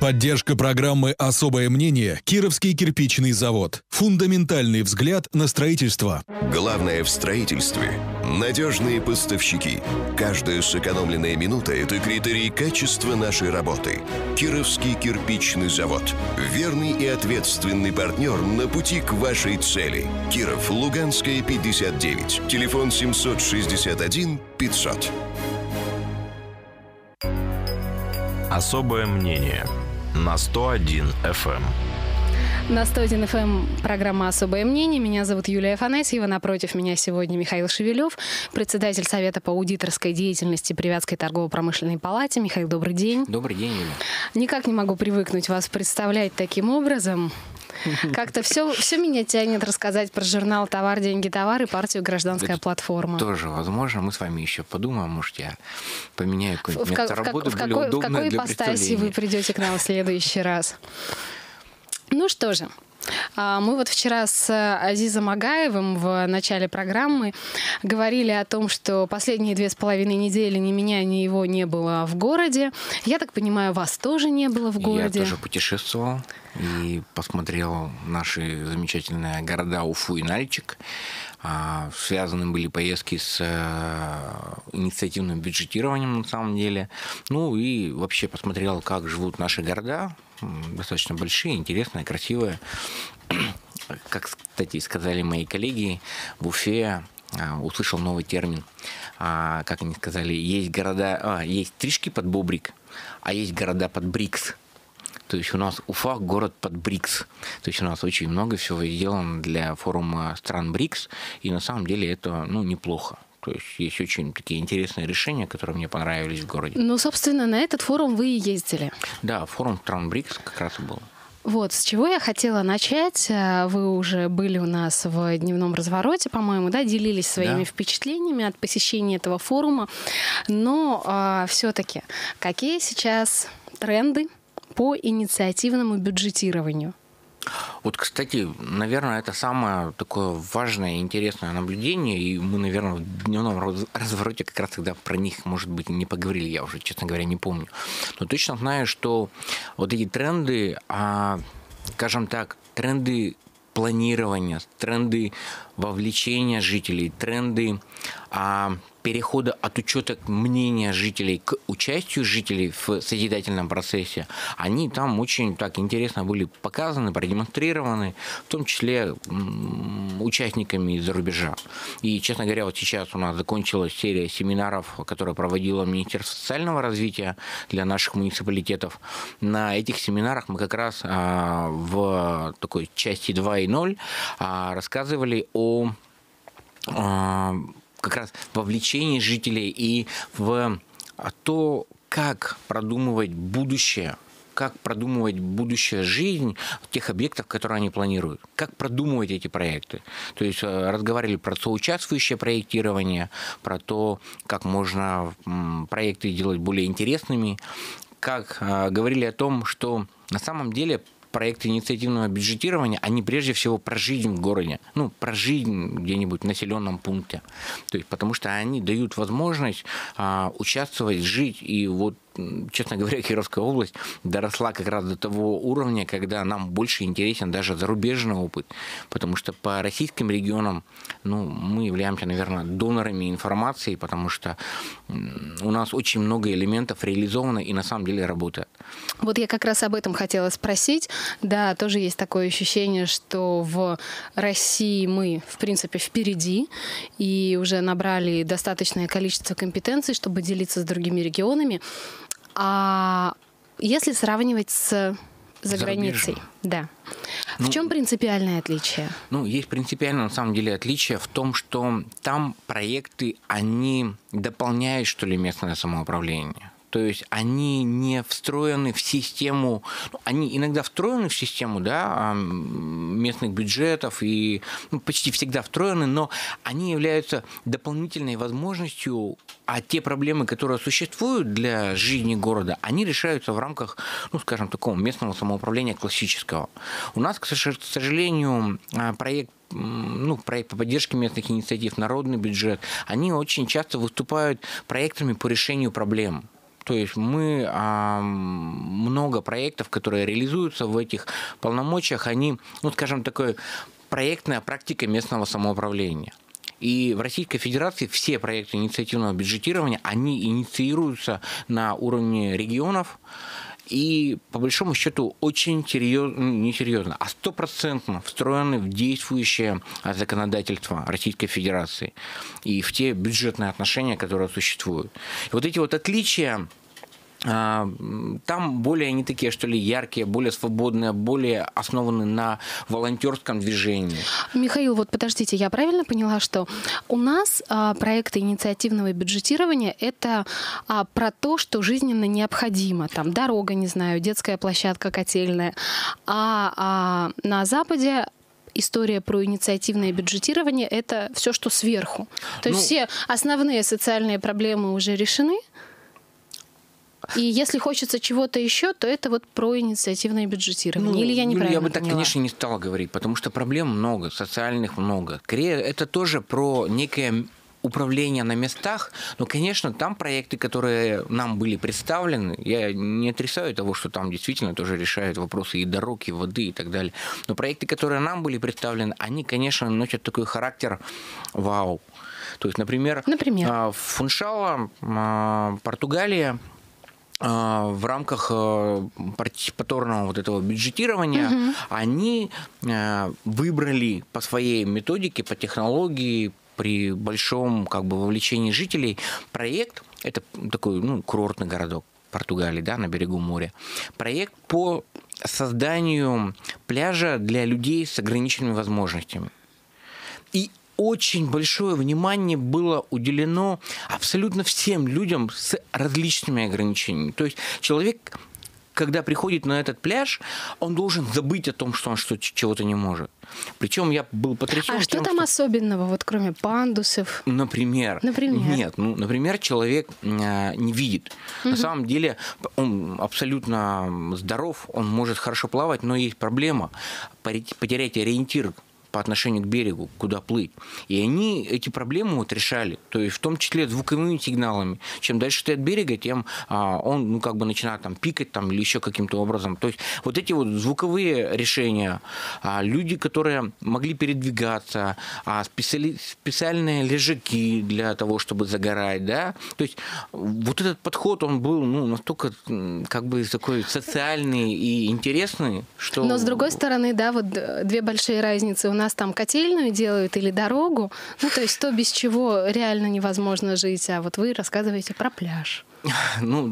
Поддержка программы «Особое мнение» Кировский кирпичный завод. Фундаментальный взгляд на строительство. Главное в строительстве – надежные поставщики. Каждая сэкономленная минута – это критерий качества нашей работы. Кировский кирпичный завод. Верный и ответственный партнер на пути к вашей цели. Киров, Луганская, 59. Телефон 761 500. Особое мнение на 101 FM. На 101 FM программа «Особое мнение». Меня зовут Юлия Афанасьева. Напротив меня сегодня Михаил Шевелев, председатель Совета по аудиторской деятельности при Вятской торгово-промышленной палате. Михаил, добрый день. Добрый день, Юля. Никак не могу привыкнуть вас представлять таким образом. Как-то все меня тянет рассказать про журнал «Товар, деньги, товар» и партию «Гражданская платформа». Тоже возможно. Мы с вами еще подумаем. Может, я поменяю какое-нибудь место работы более удобное для представления. В какой ипостаси вы придете к нам в следующий раз? Ну что же. Мы вот вчера с Азизом Агаевым в начале программы говорили о том, что последние 2,5 недели ни меня, ни его не было в городе. Я так понимаю, вас тоже не было в городе. Я тоже путешествовал и посмотрел наши замечательные города Уфу и Нальчик. Связаны были поездки с инициативным бюджетированием на самом деле. Ну и вообще посмотрел, как живут наши города. Достаточно большие, интересные, красивые. Как, кстати, сказали мои коллеги, в Уфе услышал новый термин. Как они сказали, есть города, есть стрижки под бобрик, а есть города под БРИКС. То есть у нас Уфа – город под БРИКС. То есть у нас очень много всего сделано для форума стран БРИКС, и на самом деле это неплохо. То есть есть очень такие интересные решения, которые мне понравились в городе. Ну, собственно, на этот форум вы и ездили. Да, форум стран БРИКС как раз и был. Вот, с чего я хотела начать. Вы уже были у нас в дневном развороте, по-моему, да, делились своими впечатлениями от посещения этого форума. Но все-таки, какие сейчас тренды по инициативному бюджетированию? Вот, кстати, наверное, это самое такое важное и интересное наблюдение, и мы, наверное, в дневном развороте как раз тогда про них, может быть, не поговорили, я уже, честно говоря, не помню. Но точно знаю, что вот эти тренды, скажем так, тренды планирования, тренды вовлечения жителей, тренды перехода от учета мнения жителей к участию жителей в созидательном процессе, они там очень так интересно были показаны, продемонстрированы, в том числе участниками из-за рубежа. И, честно говоря, вот сейчас у нас закончилась серия семинаров, которую проводило Министерство социального развития для наших муниципалитетов. На этих семинарах мы как раз в такой части 2.0 рассказывали о как раз вовлечении жителей и в то, как продумывать будущее, жизнь тех объектов, которые они планируют, как продумывать эти проекты. То есть разговаривали про соучаствующее проектирование, про то, как можно проекты делать более интересными, как говорили о том, что на самом деле проекты инициативного бюджетирования, они прежде всего про жизнь в городе, про жизнь где-нибудь в населенном пункте. То есть, потому что они дают возможность участвовать, жить. И вот, честно говоря, Кировская область доросла как раз до того уровня, когда нам больше интересен даже зарубежный опыт. Потому что по российским регионам мы являемся, наверное, донорами информации, потому что у нас очень много элементов реализовано и на самом деле работает. Вот я как раз об этом хотела спросить. Да, тоже есть такое ощущение, что в России мы, в принципе, впереди и уже набрали достаточное количество компетенций, чтобы делиться с другими регионами. А если сравнивать с заграницей, да. В чем принципиальное отличие? Есть принципиальное, на самом деле, отличие в том, что там проекты, они дополняют, что ли, местное самоуправление. То есть они не встроены в систему, они иногда встроены в систему местных бюджетов и почти всегда встроены, но они являются дополнительной возможностью, а те проблемы, которые существуют для жизни города, они решаются в рамках, скажем, такого местного самоуправления классического. У нас, к сожалению, проект по поддержке местных инициатив, народный бюджет, они очень часто выступают проектами по решению проблем. То есть мы много проектов, которые реализуются в этих полномочиях, они, ну, скажем, такой проектная практика местного самоуправления. И в Российской Федерации все проекты инициативного бюджетирования, они инициируются на уровне регионов и, по большому счету, очень несерьезно, а 100% встроены в действующее законодательство Российской Федерации и в те бюджетные отношения, которые существуют. И вот эти вот отличия, там более они такие, что ли, яркие, более свободные, более основаны на волонтерском движении. Михаил, вот подождите, я правильно поняла, что у нас проекты инициативного бюджетирования — это про то, что жизненно необходимо. Там дорога, не знаю, детская площадка, котельная. А на Западе история про инициативное бюджетирование — это все, что сверху. То есть все основные социальные проблемы уже решены. И если хочется чего-то еще, то это вот про инициативное бюджетирование. Или я неправильно я бы так, поняла? конечно, не стала говорить, потому что проблем много, социальных много. Скорее, это тоже про некое управление на местах. Но, конечно, там проекты, которые нам были представлены, я не отрицаю того, что там действительно тоже решают вопросы и дорог, и воды, и так далее. Но проекты, которые нам были представлены, они, конечно, носят такой характер вау. То есть, например? Фуншала, Португалия, в рамках партиципаторного вот этого бюджетирования они выбрали по своей методике, по технологии, при большом вовлечении жителей проект, это такой курортный городок Португалии, да, на берегу моря, проект по созданию пляжа для людей с ограниченными возможностями. И очень большое внимание было уделено абсолютно всем людям с различными ограничениями. То есть человек, когда приходит на этот пляж, он должен забыть о том, что он чего-то не может. Причем я был потрясен. А что там особенного, вот кроме пандусов? Например? Нет, например, человек не видит. На самом деле он абсолютно здоров, он может хорошо плавать, но есть проблема потерять ориентир по отношению к берегу, куда плыть. И они эти проблемы решали. То есть в том числе звуковыми сигналами. Чем дальше ты от берега, тем он начинает пикать или еще каким-то образом. То есть вот эти вот звуковые решения, люди, которые могли передвигаться, специальные лежаки для того, чтобы загорать, да. То есть вот этот подход, он был настолько такой социальный и интересный, что... Но с другой стороны, да, вот две большие разницы. У нас там котельную делают или дорогу, то есть то, без чего реально невозможно жить, а вот вы рассказываете про пляж. У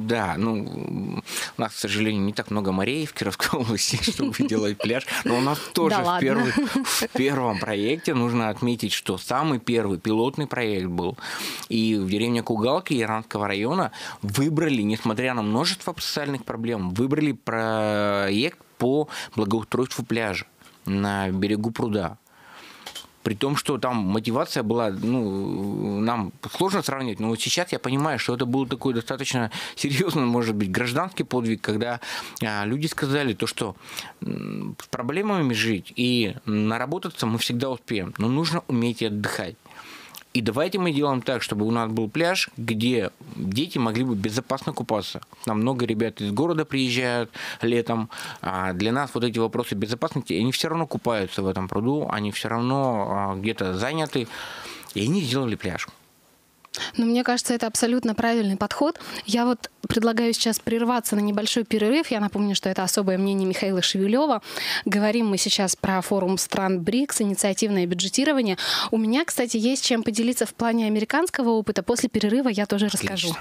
нас, к сожалению, не так много морей в Кировской области, чтобы делать пляж, но у нас тоже в первом проекте нужно отметить, что самый первый пилотный проект был, и в деревне Кугалки Яранского района выбрали, несмотря на множество социальных проблем, выбрали проект по благоустройству пляжа на берегу пруда. При том, что там мотивация была, нам сложно сравнивать, но вот сейчас я понимаю, что это был такой достаточно серьезный, может быть, гражданский подвиг, когда люди сказали то, что с проблемами жить и наработаться мы всегда успеем, но нужно уметь отдыхать. И давайте мы делаем так, чтобы у нас был пляж, где дети могли бы безопасно купаться. Нам много ребят из города приезжают летом. А для нас вот эти вопросы безопасности, они все равно купаются в этом пруду, они все равно где-то заняты. И они сделали пляж. Мне кажется, это абсолютно правильный подход. Я вот предлагаю сейчас прерваться на небольшой перерыв. Я напомню, что это особое мнение Михаила Шевелева. Говорим мы сейчас про форум стран БРИКС, инициативное бюджетирование. У меня, кстати, есть чем поделиться в плане американского опыта. После перерыва я тоже расскажу.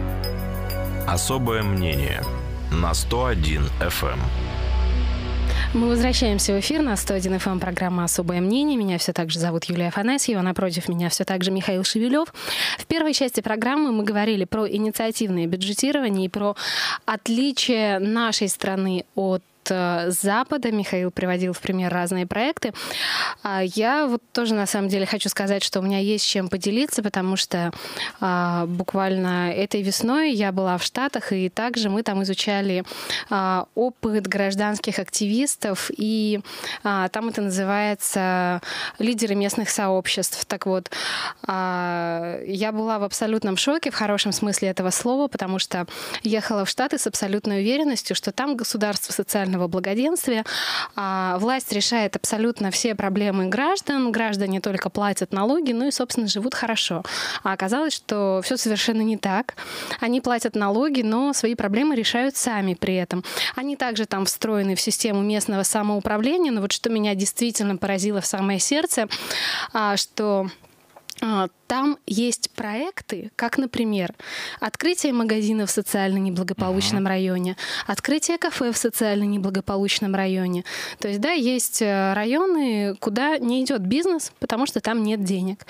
Особое мнение на 101 FM. Мы возвращаемся в эфир на 101 FM, программа «Особое мнение». Меня все так же зовут Юлия Афанасьева, напротив меня все так же Михаил Шевелев. В первой части программы мы говорили про инициативное бюджетирование и про отличие нашей страны от с Запада. Михаил приводил в пример разные проекты. Я вот тоже на самом деле хочу сказать, что у меня есть чем поделиться, потому что буквально этой весной я была в Штатах, и также мы там изучали опыт гражданских активистов, и там это называется «Лидеры местных сообществ». Так вот, я была в абсолютном шоке, в хорошем смысле этого слова, потому что ехала в Штаты с абсолютной уверенностью, что там государство социального благоденствия, власть решает абсолютно все проблемы граждан, граждане только платят налоги, ну и, собственно, живут хорошо. А оказалось, что все совершенно не так. Они платят налоги, но свои проблемы решают сами при этом. Они также там встроены в систему местного самоуправления, но вот что меня действительно поразило в самое сердце, что там есть проекты, как, например, открытие магазина в социально неблагополучном районе, открытие кафе в социально неблагополучном районе. То есть, да, есть районы, куда не идет бизнес, потому что там нет денег.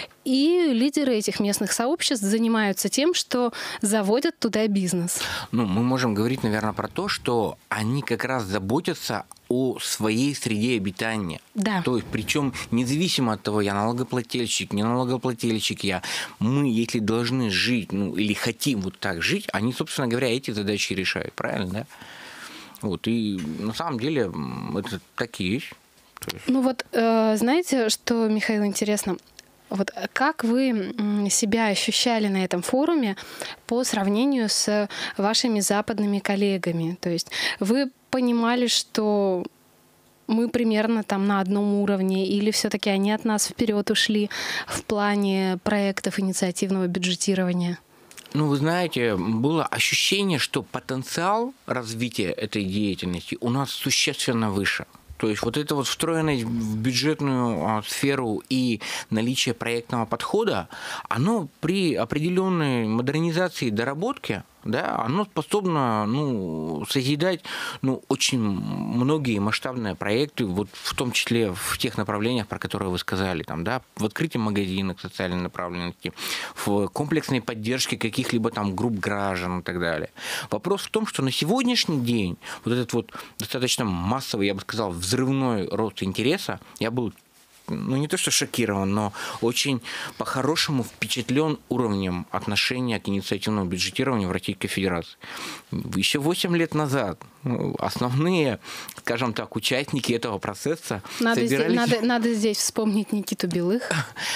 И лидеры этих местных сообществ занимаются тем, что заводят туда бизнес. Ну, мы можем говорить, наверное, про то, что они как раз заботятся о своей среде обитания. Да. То есть, причем независимо от того, я налогоплательщик, не налогоплательщик я, мы, если должны жить, ну, или хотим вот так жить, они, собственно говоря, эти задачи решают, правильно, да? Вот, и на самом деле это так и есть. Ну вот, знаете, что, Михаил, интересно? Вот как вы себя ощущали на этом форуме по сравнению с вашими западными коллегами? То есть вы понимали, что мы примерно там на одном уровне, или все-таки они от нас вперед ушли в плане проектов инициативного бюджетирования? Ну, вы знаете, было ощущение, что потенциал развития этой деятельности у нас существенно выше. То есть вот эта вот встроенность в бюджетную сферу и наличие проектного подхода, оно при определенной модернизации и доработке, да, оно способно, ну, созидать, ну, очень многие масштабные проекты, вот в том числе в тех направлениях, про которые вы сказали, там, да, в открытии магазинов социальной направленности, в комплексной поддержке каких-либо там групп граждан и так далее. Вопрос в том, что на сегодняшний день вот этот вот достаточно массовый, я бы сказал, взрывной рост интереса, я был, ну, не то что шокирован, но очень по-хорошему впечатлен уровнем отношения к инициативному бюджетированию в Российской Федерации. Еще 8 лет назад основные, скажем так, участники этого процесса собирались... Надо здесь вспомнить Никиту Белых.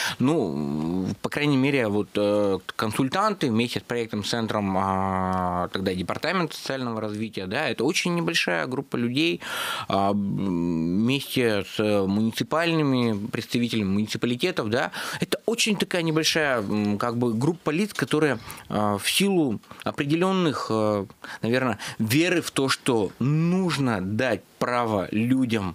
Ну, по крайней мере, вот консультанты вместе с проектным центром, тогда Департамент социального развития, да, это очень небольшая группа людей вместе с муниципальными представителями муниципалитетов, да, это очень такая небольшая как бы группа лиц, которые в силу определенных, наверное, веры в то, что нужно дать право людям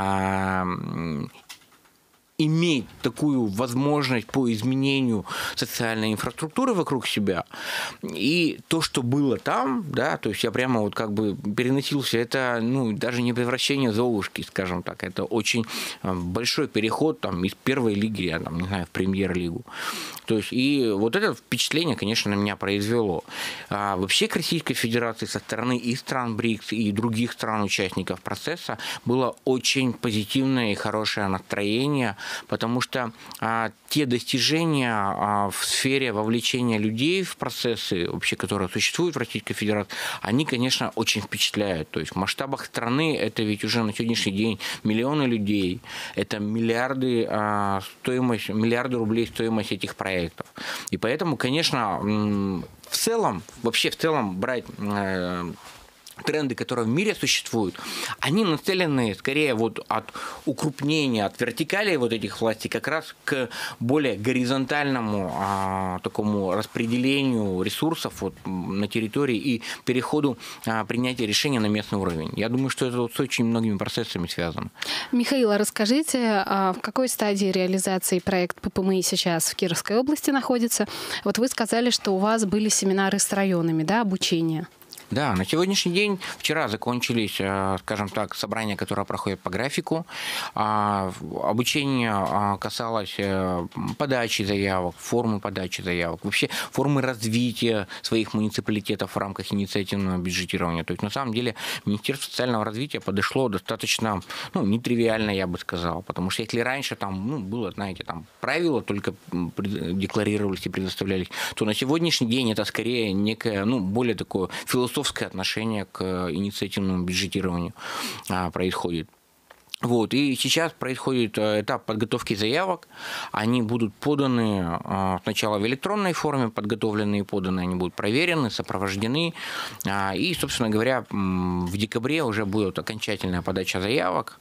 иметь такую возможность по изменению социальной инфраструктуры вокруг себя. И то, что было там, да, то есть я прямо вот как бы переносился, это, ну, даже не превращение Золушки, скажем так, это очень большой переход там из первой лиги, я там, не знаю, в премьер-лигу. То есть, и вот это впечатление, конечно, на меня произвело. А вообще к Российской Федерации со стороны и стран БРИКС, и других стран-участников процесса было очень позитивное и хорошее настроение, потому что те достижения в сфере вовлечения людей в процессы, вообще, которые существуют в Российской Федерации, они, конечно, очень впечатляют. То есть в масштабах страны это ведь уже на сегодняшний день миллионы людей, это миллиарды рублей стоимость этих проектов. И поэтому, конечно, в целом брать тренды, которые в мире существуют, они нацелены скорее вот от укрупнения, от вертикали вот этих властей как раз к более горизонтальному такому распределению ресурсов вот на территории и переходу принятия решения на местный уровень. Я думаю, что это вот с очень многими процессами связано. Михаил, а расскажите, в какой стадии реализации проект ППМИ сейчас в Кировской области находится? Вот вы сказали, что у вас были семинары с районами, да, обучение? Да, на сегодняшний день, вчера закончились, скажем так, собрания, которые проходят по графику. Обучение касалось подачи заявок, формы подачи заявок, вообще формы развития своих муниципалитетов в рамках инициативного бюджетирования. То есть, на самом деле, Министерство социального развития подошло достаточно, нетривиально, я бы сказал. Потому что если раньше там, было, знаете, там правила только декларировались и предоставлялись, то на сегодняшний день это скорее некое, более такое философское отношение к инициативному бюджетированию происходит. Вот. И сейчас происходит этап подготовки заявок. Они будут поданы сначала в электронной форме, подготовленные и поданы, они будут проверены, сопровождены. И, собственно говоря, в декабре уже будет окончательная подача заявок.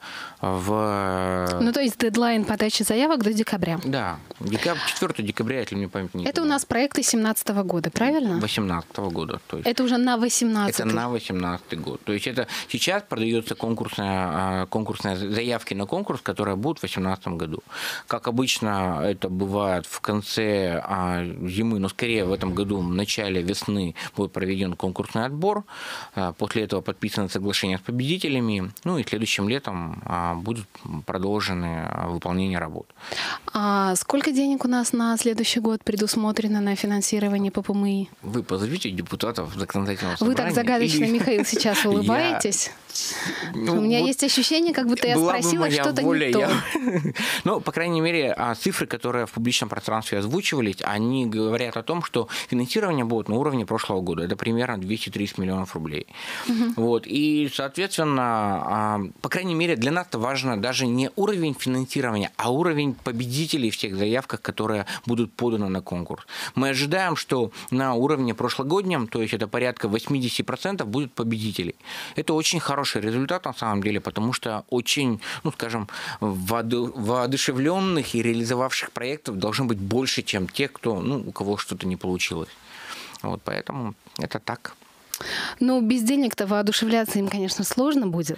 То есть дедлайн подачи заявок до декабря? Да, 4 декабря, если мне память не изменяет. Это у нас проекты 2017 года, правильно? 2018 года. То есть это уже на 2018? Это на 2018 год. То есть это сейчас продается конкурсная заявки на конкурс, которые будут в 2018 году. Как обычно это бывает в конце зимы, но скорее в этом году, в начале весны будет проведен конкурсный отбор. После этого подписано соглашение с победителями. И следующим летом будут продолжены выполнение работ. А сколько денег у нас на следующий год предусмотрено на финансирование ППМИ? Вы позовите депутатов законодательного собрания. Вы так загадочно, Михаил, сейчас улыбаетесь. У меня есть ощущение, как будто я спросила что-то не то. По крайней мере, цифры, которые в публичном пространстве озвучивались, они говорят о том, что финансирование будет на уровне прошлого года. Это примерно 230 миллионов рублей. Вот. И, соответственно, по крайней мере, для нас это важно даже не уровень финансирования, а уровень победителей в тех заявках, которые будут поданы на конкурс. Мы ожидаем, что на уровне прошлогоднем, то есть это порядка 80%, будет победителей. Это очень хороший результат на самом деле, потому что очень, скажем, воодушевленных и реализовавших проектов должно быть больше, чем тех, у кого что-то не получилось. Вот поэтому это так. Без денег-то воодушевляться им, конечно, сложно будет.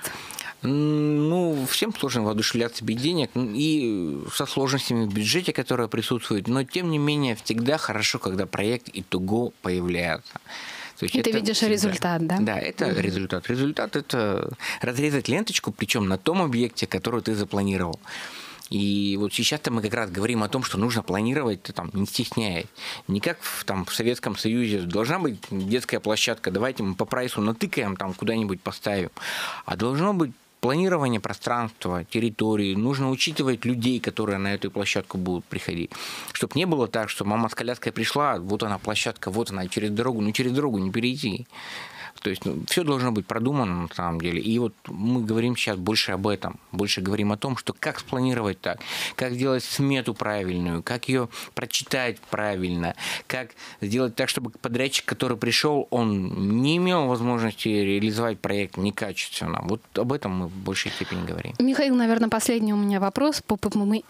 Всем сложно воодушевляться без денег и со сложностями в бюджете, которые присутствуют, но тем не менее всегда хорошо, когда проект итого появляется. И ты видишь результат, да? Да, это результат. Результат – это разрезать ленточку, причем на том объекте, который ты запланировал. И вот сейчас-то мы как раз говорим о том, что нужно планировать, не стесняясь. Не как в Советском Союзе должна быть детская площадка, давайте мы по прайсу натыкаем, куда-нибудь поставим. А должно быть планирование пространства, территории, нужно учитывать людей, которые на эту площадку будут приходить. Чтобы не было так, что мама с коляской пришла, вот она площадка, вот она, через дорогу не перейти. То есть все должно быть продумано на самом деле. И вот мы говорим сейчас больше об этом. Больше говорим о том, что как спланировать так, как сделать смету правильную, как ее прочитать правильно, как сделать так, чтобы подрядчик, который пришел, он не имел возможности реализовать проект некачественно. Вот об этом мы в большей степени говорим. Михаил, наверное, последний у меня вопрос по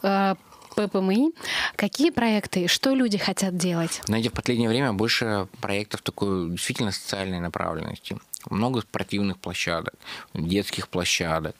ППМИ. Какие проекты, что люди хотят делать? Знаете, в последнее время больше проектов такой действительно социальной направленности. Много спортивных площадок, детских площадок.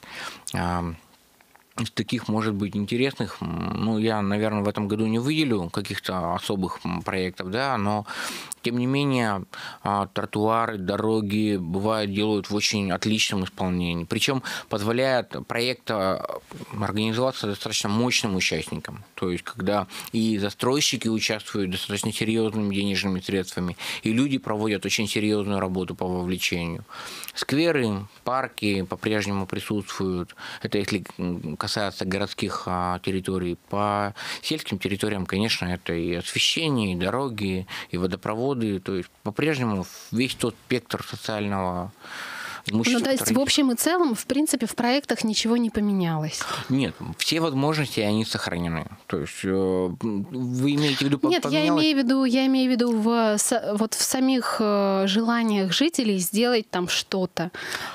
Из таких, может быть, интересных, я, наверное, в этом году не выделю каких-то особых проектов, но тем не менее тротуары, дороги бывают делают в очень отличном исполнении. Причем позволяет проект организоваться достаточно мощным участникам. То есть, когда и застройщики участвуют достаточно серьезными денежными средствами, и люди проводят очень серьезную работу по вовлечению. Скверы, парки по-прежнему присутствуют. Это если касается городских территорий. По сельским территориям, конечно, это и освещение, и дороги, и водопроводы. То есть по-прежнему весь тот спектр социального имущества. То есть в общем и целом, в принципе, в проектах ничего не поменялось? Нет, все возможности, они сохранены. То есть вы имеете в виду поменялось? Нет, я имею в виду в самих желаниях жителей сделать там что-то.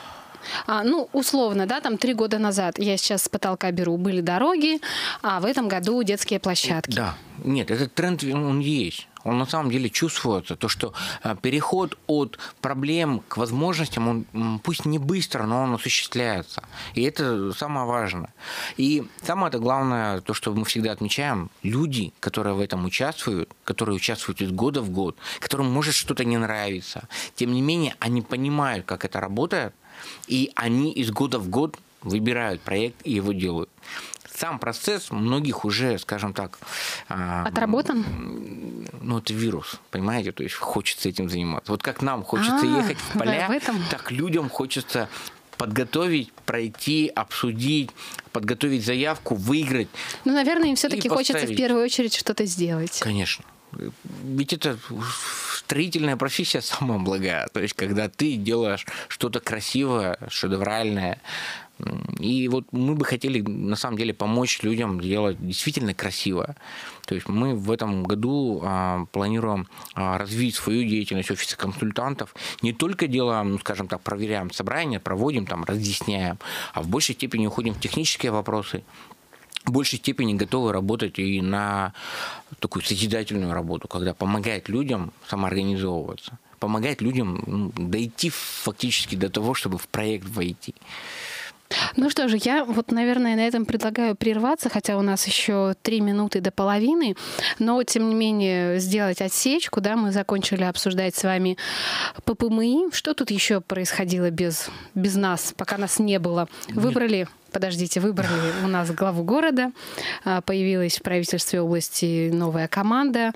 Ну, условно, да, там 3 года назад, я сейчас с потолка беру, были дороги, а в этом году детские площадки. Да, нет, этот тренд, он есть. Он на самом деле чувствуется. То, что переход от проблем к возможностям, он пусть не быстро, но он осуществляется. И это самое важное. И самое главное, то, что мы всегда отмечаем, люди, которые в этом участвуют, которые участвуют из года в год, которым может что-то не нравиться, тем не менее, они понимают, как это работает, и они из года в год выбирают проект и его делают. Сам процесс многих уже, скажем так... Отработан? Ну, это вирус, понимаете? То есть хочется этим заниматься. Вот как нам хочется ехать в поля, так людям хочется подготовить, пройти, обсудить, подготовить заявку, выиграть. Ну, наверное, им все-таки хочется в первую очередь что-то сделать. Конечно. Ведь это строительная профессия самая благая. То есть, когда ты делаешь что-то красивое, шедевральное. И вот мы бы хотели, на самом деле, помочь людям делать действительно красиво. То есть мы в этом году планируем развить свою деятельность офиса консультантов. Не только делаем, ну, скажем так, проверяем собрания, проводим, там, разъясняем, а в большей степени уходим в технические вопросы. В большей степени готовы работать и на такую созидательную работу, когда помогает людям самоорганизовываться, помогает людям дойти фактически до того, чтобы в проект войти. Ну что же, я вот, наверное, на этом предлагаю прерваться, хотя у нас еще 3 минуты до половины, но, тем не менее, сделать отсечку, да, мы закончили обсуждать с вами ППМИ. Что тут еще происходило без нас, пока нас не было? Выбрали у нас главу города, появилась в правительстве области новая команда,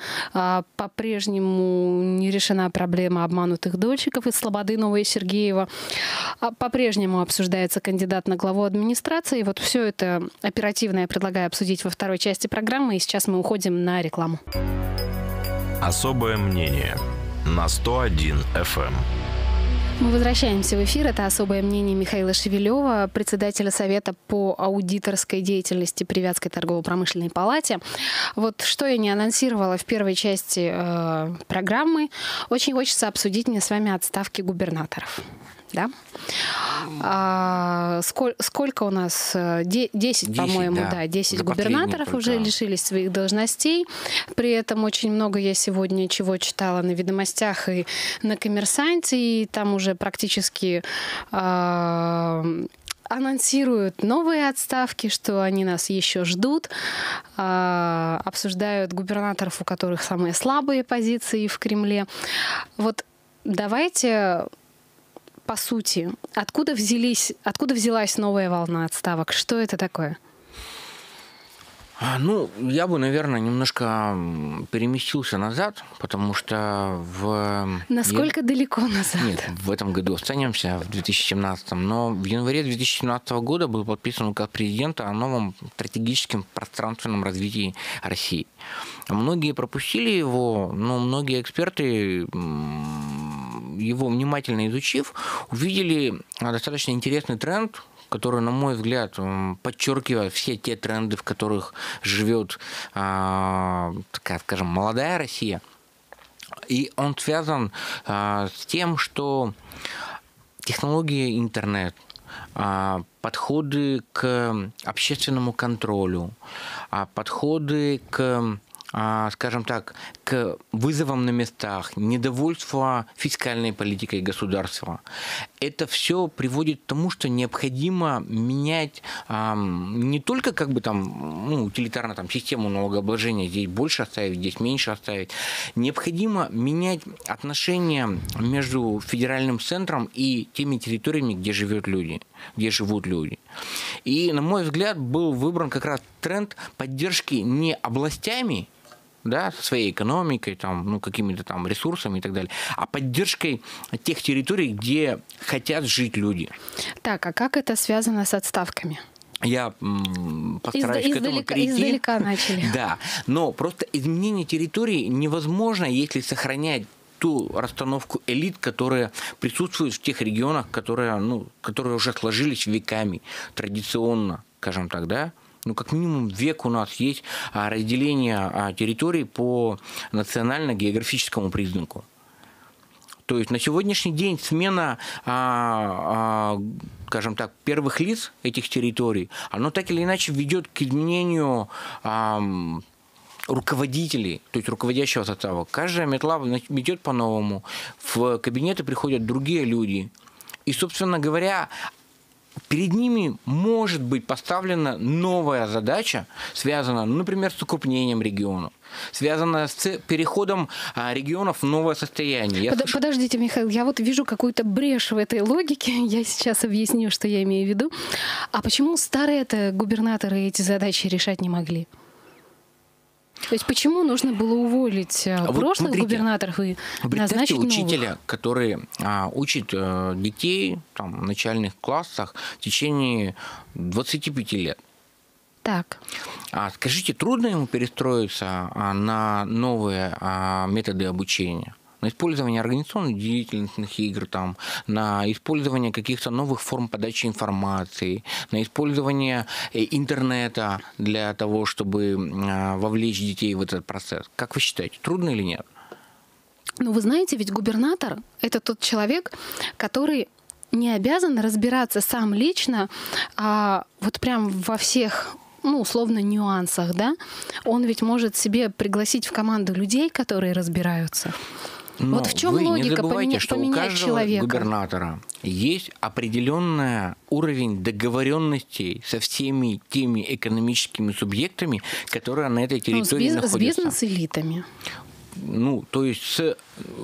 по-прежнему не решена проблема обманутых дольщиков из Слободы Новая Сергеева, по-прежнему обсуждается кандидат на главу администрации. Вот все это оперативно я предлагаю обсудить во второй части программы, и сейчас мы уходим на рекламу. Особое мнение на 101 FM. Мы возвращаемся в эфир. Это особое мнение Михаила Шевелева, председателя Совета по аудиторской деятельности при Вятской торгово-промышленной палате. Вот что я не анонсировала в первой части программы. Очень хочется обсудить мне с вами отставки губернаторов. Да? Сколько у нас? 10, по-моему, да, 10 губернаторов уже лишились своих должностей. При этом очень много я сегодня чего читала на «Ведомостях» и на «Коммерсанте», и там уже практически анонсируют новые отставки, что они нас еще ждут, обсуждают губернаторов, у которых самые слабые позиции в Кремле. Вот давайте... По сути, откуда взялась новая волна отставок? Что это такое? Ну, я бы, наверное, немножко переместился назад, потому что Насколько далеко назад? Нет, в этом году останемся, в 2017. Но в январе 2017 года был подписан указ президента о новом стратегическом пространственном развитии России. Многие пропустили его, но многие эксперты, его внимательно изучив, увидели достаточно интересный тренд, который, на мой взгляд, подчеркивает все те тренды, в которых живет, такая, скажем, молодая Россия. И он связан с тем, что технологии интернет, подходы к общественному контролю, подходы к, скажем так, к вызовам на местах, недовольство фискальной политикой государства. Это все приводит к тому, что необходимо менять не только как бы там, утилитарно там, систему налогообложения, здесь больше оставить, здесь меньше оставить. Необходимо менять отношения между федеральным центром и теми территориями, где живут люди. И, на мой взгляд, был выбран как раз тренд поддержки не областями, да, своей экономикой, там, какими-то там ресурсами и так далее, а поддержкой тех территорий, где хотят жить люди. Так, а как это связано с отставками? Я постараюсь к этому перейти. Издалека начали. Да, но просто изменение территории невозможно, если сохранять ту расстановку элит, которые присутствуют в тех регионах, которые уже сложились веками, традиционно, скажем так, да. Как минимум век у нас есть разделение территорий по национально-географическому признаку. То есть на сегодняшний день смена, скажем так, первых лиц этих территорий, оно так или иначе ведет к изменению руководителей, то есть руководящего состава. Каждая метла идет по-новому, в кабинеты приходят другие люди. И, собственно говоря, перед ними может быть поставлена новая задача, связанная, например, с укрупнением регионов, связанная с переходом регионов в новое состояние. Подождите, Михаил, я вот вижу какую-то брешь в этой логике. Я сейчас объясню, что я имею в виду. А почему старые-то губернаторы эти задачи решать не могли? То есть почему нужно было уволить прошлых губернаторов и назначить новых? Учителя, который учит детей в начальных классах в течение 25 лет. Так. Скажите, трудно ему перестроиться на новые методы обучения? На использование организационно-деятельных игр, на использование каких-то новых форм подачи информации, на использование интернета для того, чтобы вовлечь детей в этот процесс. Как вы считаете, трудно или нет? Ну, вы знаете, ведь губернатор — это тот человек, который не обязан разбираться сам лично вот прям во всех, условно, нюансах, да? Он ведь может себе пригласить в команду людей, которые разбираются. Но вот в чем вы логика не забывайте, что у каждого человека? Губернатора есть определенный уровень договоренностей со всеми теми экономическими субъектами, которые на этой территории находятся. С бизнес-элитами. То есть с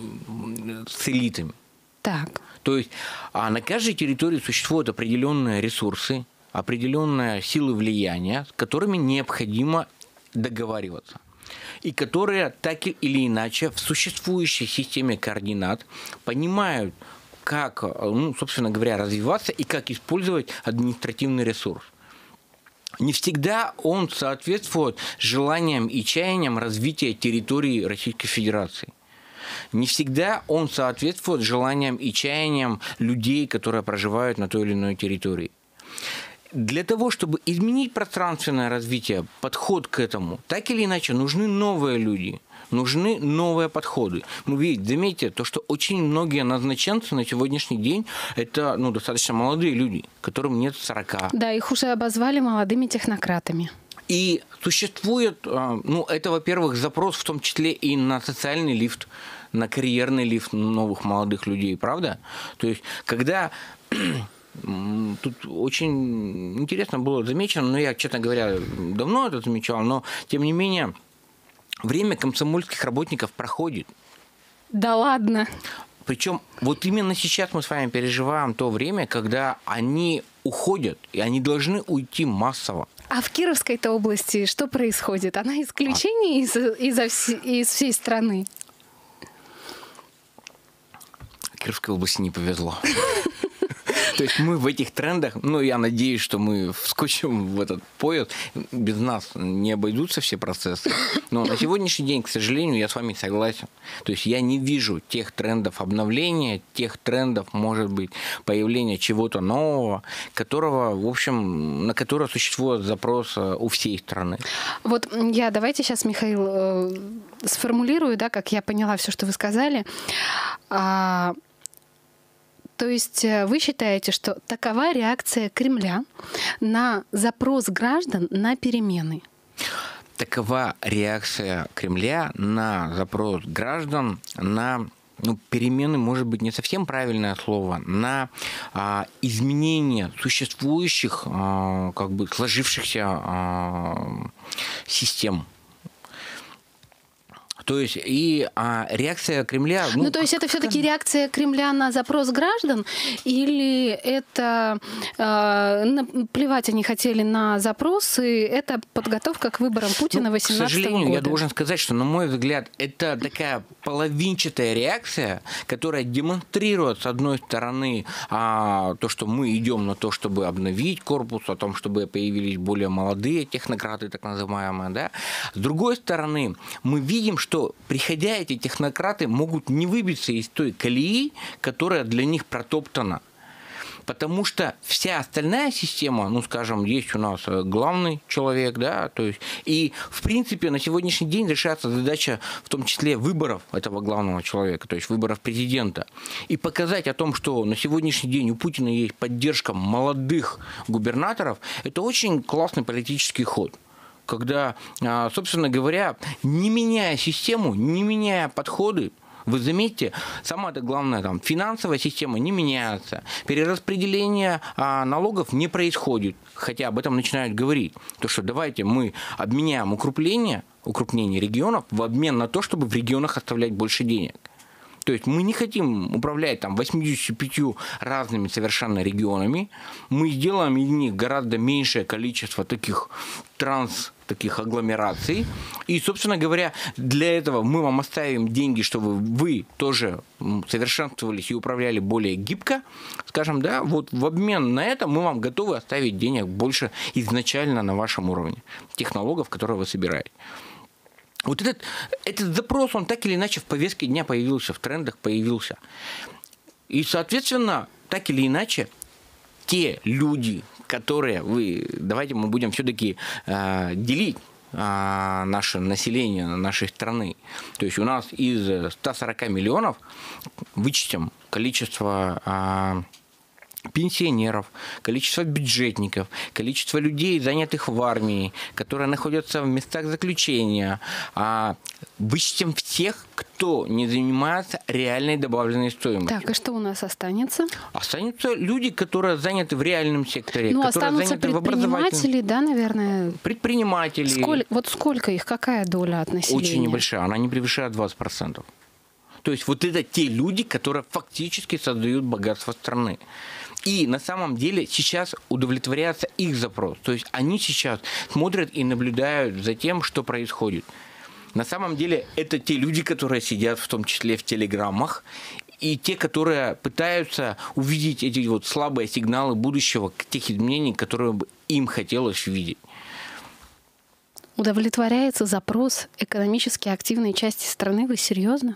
элитами. Так. То есть на каждой территории существуют определенные ресурсы, определенные силы влияния, с которыми необходимо договариваться. И которые так или иначе в существующей системе координат понимают, как, собственно говоря, развиваться и как использовать административный ресурс. Не всегда он соответствует желаниям и чаяниям развития территории Российской Федерации. Не всегда он соответствует желаниям и чаяниям людей, которые проживают на той или иной территории. Для того, чтобы изменить пространственное развитие, подход к этому, так или иначе, нужны новые люди, нужны новые подходы. Заметьте, то, что очень многие назначенцы на сегодняшний день – это достаточно молодые люди, которым нет 40. Да, их уже обозвали молодыми технократами. И существует, это, во-первых, запрос в том числе и на социальный лифт, на карьерный лифт новых молодых людей, правда? То есть, когда... Тут очень интересно было замечено, но я, честно говоря, давно это замечал, но, тем не менее, время комсомольских работников проходит. Да ладно? Причем вот именно сейчас мы с вами переживаем то время, когда они уходят, и они должны уйти массово. А в Кировской-то области что происходит? Она исключение из всей страны? Кировской области не повезло. То есть мы в этих трендах, я надеюсь, что мы вскочим в этот поезд, без нас не обойдутся все процессы. Но на сегодняшний день, к сожалению, я с вами согласен. То есть я не вижу тех трендов обновления, тех трендов, может быть, появления чего-то нового, которого, в общем, на которое существует запрос у всей страны. Вот давайте сейчас, Михаил, сформулирую, как я поняла все, что вы сказали. То есть вы считаете, что такова реакция Кремля на запрос граждан на перемены? Такова реакция Кремля на запрос граждан на перемены, может быть, не совсем правильное слово, на изменение существующих, сложившихся систем. То есть и реакция Кремля... то есть это все-таки реакция Кремля на запрос граждан, или это плевать они хотели на запросы, это подготовка к выборам Путина 2018 года? К сожалению, я должен сказать, что, на мой взгляд, это такая половинчатая реакция, которая демонстрирует, с одной стороны, то, что мы идем на то, чтобы обновить корпус, о том, чтобы появились более молодые технократы, так называемые, да. С другой стороны, мы видим, что приходя эти технократы могут не выбиться из той колеи, которая для них протоптана. Потому что вся остальная система, ну, скажем, есть у нас главный человек, да, то есть, и, в принципе, на сегодняшний день решается задача, в том числе, выборов этого главного человека, то есть выборов президента. И показать о том, что на сегодняшний день у Путина есть поддержка молодых губернаторов, это очень классный политический ход. Когда, собственно говоря, не меняя систему, не меняя подходы, вы заметите, самое главное, там, финансовая система не меняется, перераспределение налогов не происходит, хотя об этом начинают говорить. То, что давайте мы обменяем укрупнение регионов в обмен на то, чтобы в регионах оставлять больше денег. То есть мы не хотим управлять там 85 разными совершенно регионами, мы сделаем из них гораздо меньшее количество таких таких агломераций. И, собственно говоря, для этого мы вам оставим деньги, чтобы вы тоже совершенствовались и управляли более гибко, скажем, да, вот в обмен на это мы вам готовы оставить денег больше изначально на вашем уровне, тех налогов, которые вы собираете. Вот этот запрос, он так или иначе в повестке дня появился, в трендах появился. И, соответственно, так или иначе, те люди, которые давайте мы будем все-таки делить наше население нашей страны. То есть у нас из 140 миллионов вычтем количество пенсионеров, количество бюджетников, количество людей, занятых в армии, которые находятся в местах заключения. Вычтем всех, кто не занимается реальной добавленной стоимостью. Так, и что у нас останется? Останутся люди, которые заняты в реальном секторе, которые останутся заняты в образовательном. предприниматели, да, наверное? Предприниматели. Сколько их? Какая доля от населения? Очень небольшая, она не превышает 20%. То есть вот это те люди, которые фактически создают богатство страны. И на самом деле сейчас удовлетворяется их запрос. То есть они сейчас смотрят и наблюдают за тем, что происходит. На самом деле это те люди, которые сидят в том числе в телеграммах, и те, которые пытаются увидеть эти вот слабые сигналы будущего, тех изменений, которые бы им хотелось видеть. Удовлетворяется запрос экономически активной части страны? Вы серьезно?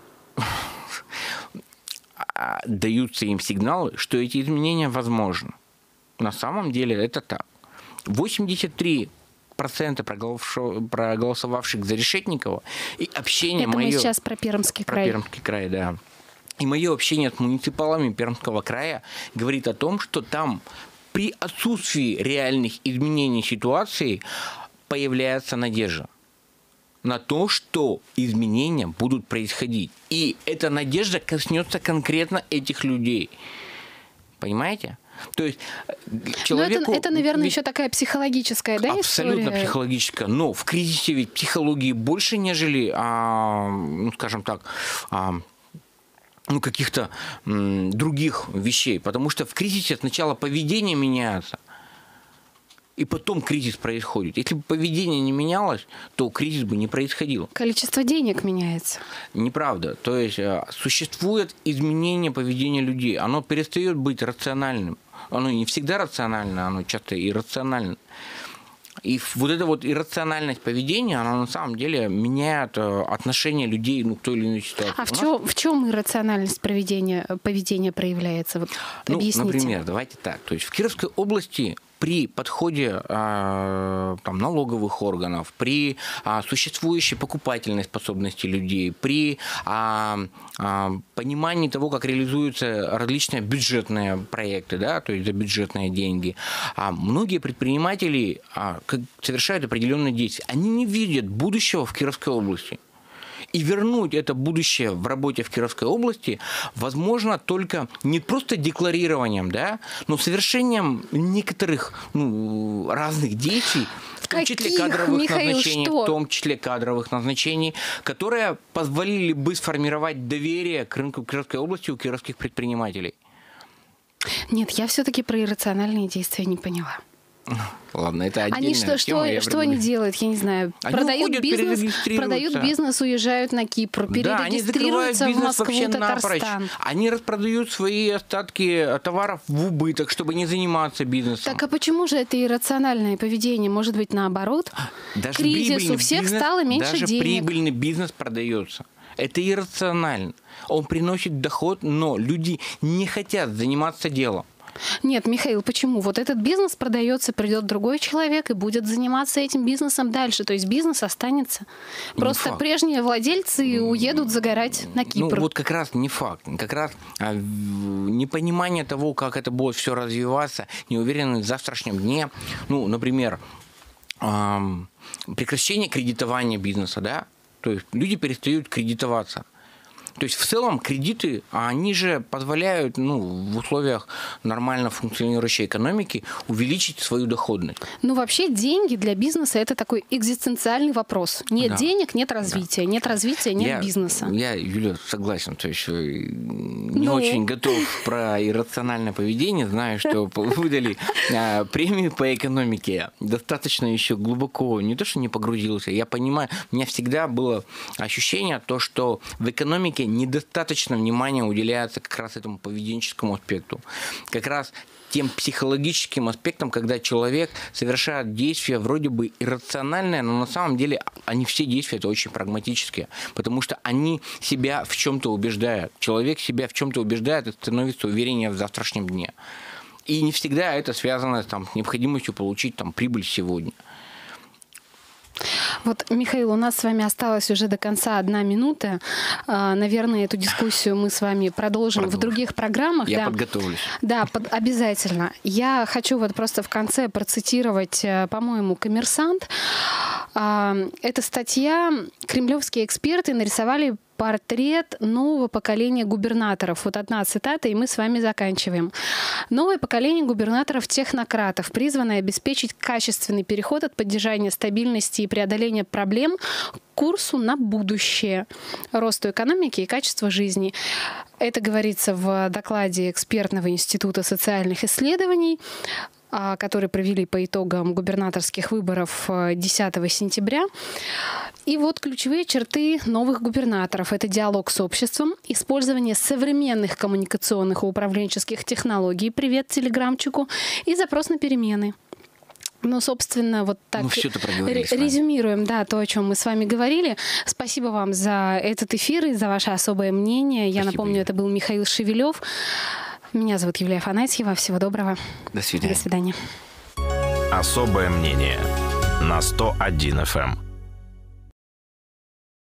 Даются им сигналы, что эти изменения возможны. На самом деле это так. 83% проголосовавших за Решетникова и общение это мое... мы сейчас про Пермский край. Пермский край, да. И мое общение с муниципалами Пермского края говорит о том, что там при отсутствии реальных изменений ситуации появляется надежда на то, что изменения будут происходить. И эта надежда коснется конкретно этих людей. Понимаете? То есть человеку... это, наверное, еще такая психологическая, да, абсолютно история? Психологическая. Но в кризисе ведь психологии больше, нежели, скажем так, каких-то других вещей. Потому что в кризисе сначала поведение меняется, и потом кризис происходит. Если бы поведение не менялось, то кризис бы не происходил. Количество денег меняется. Неправда. То есть существует изменение поведения людей. Оно перестает быть рациональным. Оно не всегда рационально, оно часто иррационально. И вот эта вот иррациональность поведения, она на самом деле меняет отношение людей к той или иной ситуации. А в чем иррациональность поведения проявляется? Вот, объясните. Например, давайте так. То есть в Кировской области при подходе налоговых органов, при существующей покупательной способности людей, при понимании того, как реализуются различные бюджетные проекты, да, то есть за бюджетные деньги, многие предприниматели совершают определенные действия. Они не видят будущего в Кировской области. И вернуть это будущее в работе в Кировской области возможно только не просто декларированием, да, но совершением некоторых разных действий, в том числе кадровых назначений, которые позволили бы сформировать доверие к рынку Кировской области у кировских предпринимателей. Нет, я все-таки про иррациональные действия не поняла. Ладно, это отдельная тема. Что они делают, я не знаю. Продают бизнес, уезжают на Кипр, перерегистрируются в Москву, Татарстан. Они распродают свои остатки товаров в убыток, чтобы не заниматься бизнесом. Так а почему же это иррациональное поведение? Может быть, наоборот? Кризис, у всех стало меньше денег. Даже прибыльный бизнес продается. Это иррационально. Он приносит доход, но люди не хотят заниматься делом. Нет, Михаил, почему? Вот этот бизнес продается, придет другой человек и будет заниматься этим бизнесом дальше. То есть бизнес останется. Просто прежние владельцы уедут загорать на Кипр. Ну, вот как раз не факт. Как раз непонимание того, как это будет все развиваться, неуверенность в завтрашнем дне. Ну, например, прекращение кредитования бизнеса, да? То есть люди перестают кредитоваться. То есть в целом кредиты, они же позволяют в условиях нормально функционирующей экономики увеличить свою доходность. Ну вообще деньги для бизнеса – это такой экзистенциальный вопрос. Нет денег – нет развития. Нет развития – нет бизнеса. Я, Юля, согласен. То есть не очень готов про иррациональное поведение. Знаю, что выдали премию по экономике. Достаточно еще глубоко, не то что не погрузился. Я понимаю, у меня всегда было ощущение, что в экономике недостаточно внимания уделяется как раз этому поведенческому аспекту. Как раз тем психологическим аспектам, когда человек совершает действия вроде бы иррациональные, но на самом деле они все действия это очень прагматические, потому что они себя в чем-то убеждают. Человек себя в чем-то убеждает и становится увереннее в завтрашнем дне. И не всегда это связано с необходимостью получить прибыль сегодня. Вот, Михаил, у нас с вами осталось уже до конца 1 минута. Наверное, эту дискуссию мы с вами продолжим в других программах. Я подготовлюсь. Да, обязательно. Я хочу вот просто в конце процитировать, по-моему, «Коммерсант». Эта статья. Кремлевские эксперты нарисовали портрет нового поколения губернаторов. Вот одна цитата, и мы с вами заканчиваем. Новое поколение губернаторов-технократов, призванное обеспечить качественный переход от поддержания стабильности и преодоления проблем к курсу на будущее, росту экономики и качества жизни. Это говорится в докладе Экспертного института социальных исследований, которые провели по итогам губернаторских выборов 10 сентября. И вот ключевые черты новых губернаторов. Это диалог с обществом, использование современных коммуникационных и управленческих технологий, привет телеграмчику, и запрос на перемены. Ну, собственно, вот так резюмируем, то, о чем мы с вами говорили. Спасибо вам за этот эфир и за ваше особое мнение. Я напомню, это был Михаил Шевелев. Меня зовут Юлия Афанасьева. Всего доброго. До свидания. До свидания. Особое мнение на 101 FM.